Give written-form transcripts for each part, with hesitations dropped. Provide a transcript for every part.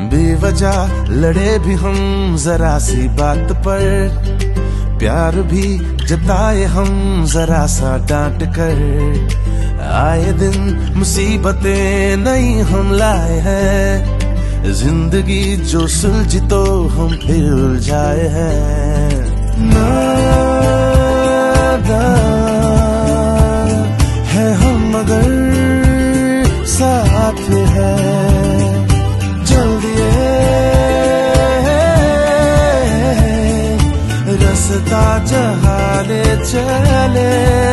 बेवजह लड़े भी हम जरा सी बात पर, प्यार भी जताए हम जरा सा डांट कर। आए दिन मुसीबतें नई हम लाए हैं, जिंदगी जो सुलझी तो हम फिर उलझाए हैं। है हम मगर साथ है, जल्दी रास्ता जहाँ ले चले।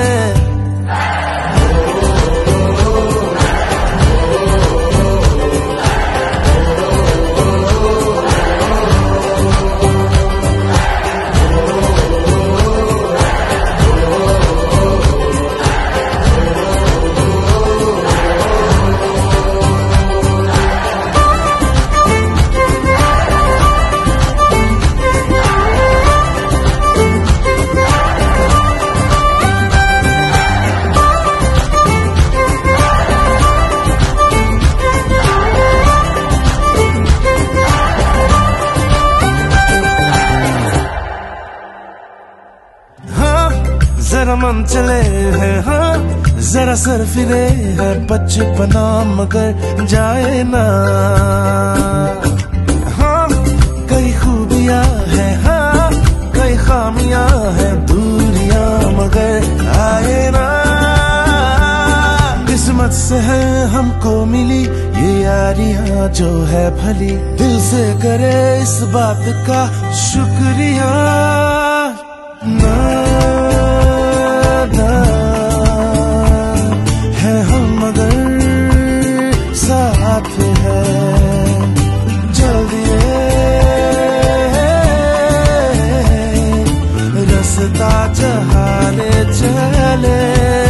जरा मन चले हैं, हाँ जरा सर फिरे है बचपना मगर जाए ना। हाँ कई खूबियां हैं, हाँ कई खामियां हैं, दूरियां मगर आए ना। किस्मत से है हमको मिली ये यारियां जो है भली, दिल से करे इस बात का शुक्रिया। है हम मगर साथ है, जल्दी रास्ता जहाँ ले चले।